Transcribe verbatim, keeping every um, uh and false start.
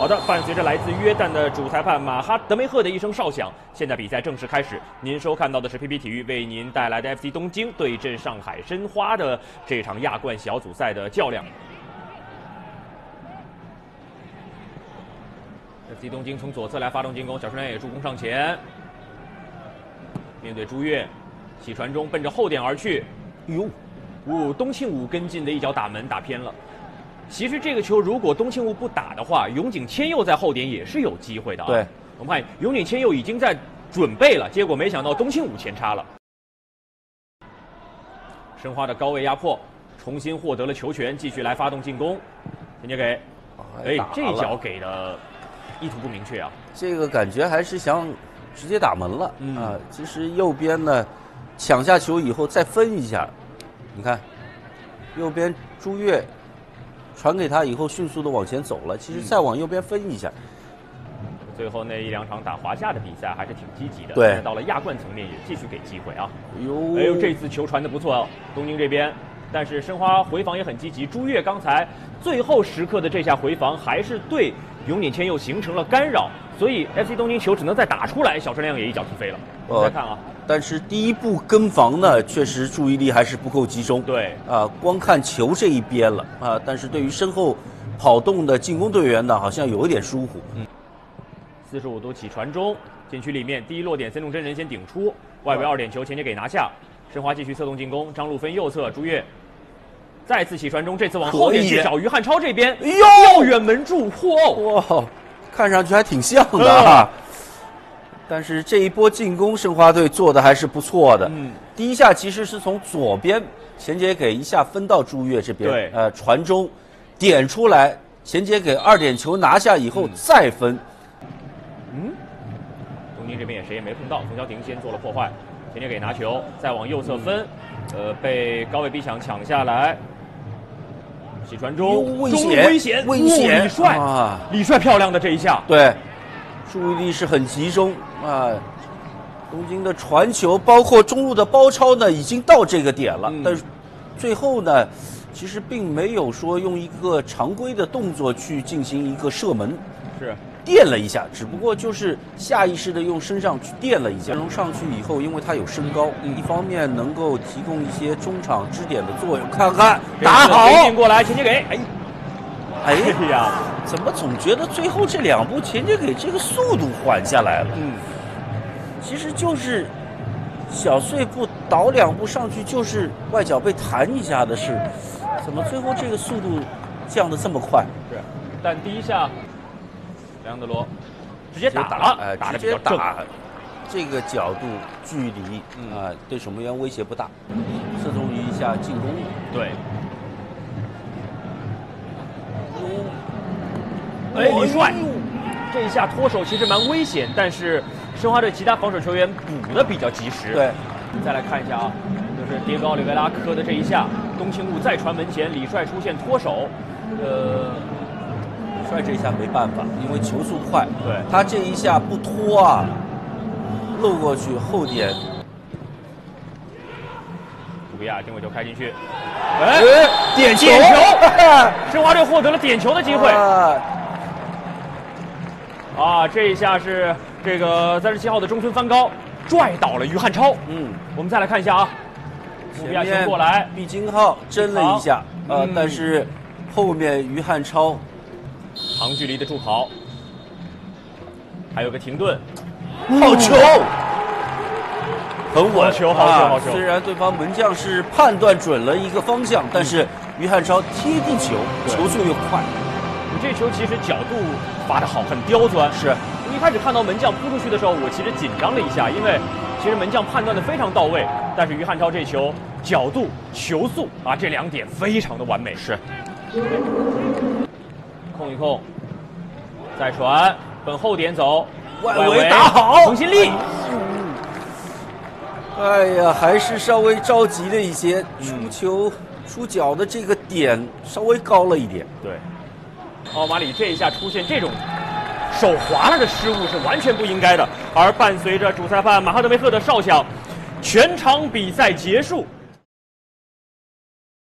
好的，伴随着来自约旦的主裁判马哈德梅赫的一声哨响，现在比赛正式开始。您收看到的是 P P 体育为您带来的 F C 东京对阵上海申花的这场亚冠小组赛的较量。F C 东京从左侧来发动进攻，小春亮也助攻上前，面对朱越，起传中奔着后点而去，哟，哦，东庆武跟进的一脚打门打偏了。其实这个球如果东庆武不打的话，永井千佑在后点也是有机会的啊。 对， 我们看永井千佑已经在准备了，结果没想到东庆武前插了。申花的高位压迫，重新获得了球权，继续来发动进攻。田杰给，哎，这脚给的意图不明确啊。 这个感觉还是想直接打门了、 嗯、 啊。其实右边呢，抢下球以后再分一下，你看，右边朱越。传给他以后，迅速的往前走了。其实再往右边分一下， 嗯、最后那一两场打华夏的比赛还是挺积极的。 对， 到了亚冠层面也继续给机会啊。 哟， 哎呦，这次球传的不错哦，东京这边。但是申花回防也很积极，朱越刚才最后时刻的这下回防还是对永井千佑形成了干扰，所以 F C 东京球只能再打出来，小春亮也一脚踢飞了。我们再看啊。 但是第一步跟防呢，确实注意力还是不够集中。 对啊，光看球这一边了啊，但是对于身后跑动的进攻队员呢，好像有一点疏忽。 嗯，四十五度起传中，禁区里面第一落点，森重真人先顶出，外围二点球，前接给拿下。申花继续策动进攻，张路分右侧，朱越再次起传中，这次往后点去找于汉超这边，遥远门柱，嚯！ 哇，看上去还挺像的啊。嗯，但是这一波进攻，申花队做的还是不错的。 嗯， 第一下其实是从左边前接给一下分到朱越这边， 对， 呃，传中点出来，前接给二点球拿下以后再分。 嗯，东京这边也谁也没碰到，冯潇霆先做了破坏，前接给拿球，再往右侧分，呃，被高位逼抢抢下来。起传中， 危险， 危险， 危险！ 李帅啊， 李帅漂亮的这一下， 对，注意力是很集中啊。东京的传球，包括中路的包抄呢，已经到这个点了，嗯、但是最后呢，其实并没有说用一个常规的动作去进行一个射门， 是垫了一下，只不过就是下意识的用身上去垫了一下。从上去以后，因为他有身高，嗯、一方面能够提供一些中场支点的作用。看看打好， 进过来，前接给，哎， 哎呀， 怎么总觉得最后这两步前接给这个速度缓下来了？ 嗯， 其实就是小碎步倒两步上去，就是外脚被弹一下的事，怎么最后这个速度降得这么快？ 是，但第一下。莱昂德罗直接打了， 哎， 打直接打，这个角度、距离，嗯、啊，对守门员威胁不大，侧重于一下进攻。 对。哎，李帅，这一下脱手其实蛮危险，但是申花队其他防守球员补的比较及时。 对。 再来看一下啊，就是迭戈奥利维拉科的这一下，东庆武再传门前，李帅出现脱手，呃。 帅这一下没办法，因为球速快， 对他这一下不拖啊，漏过去后点， 图比亚定位球开进去，哎， 点球， 点球，申花队获得了点球的机会。啊, 啊，这一下是这个三十七号的中村帆高拽倒了于汉超。嗯，我们再来看一下啊，图比亚先过来， 毕金浩争了一下，呃、嗯，但是后面于汉超。 长距离的助跑，还有个停顿， 好球，很稳， 好球，好球，好球。 虽然对方门将是判断准了一个方向，但是于汉超贴地球，球速又快。 你这球其实角度发得好，很刁钻。 是， 一开始看到门将扑出去的时候，我其实紧张了一下，因为其实门将判断的非常到位，但是于汉超这球角度、球速啊，这两点非常的完美。 是。 控一控，再传，奔后点走， 外围打好， 重新立。 哎呀，还是稍微着急了一些，出球、出脚的这个点稍微高了一点。 对，奥马里这一下出现这种手滑了的失误是完全不应该的。而伴随着主裁判马哈德梅赫的哨响，全场比赛结束。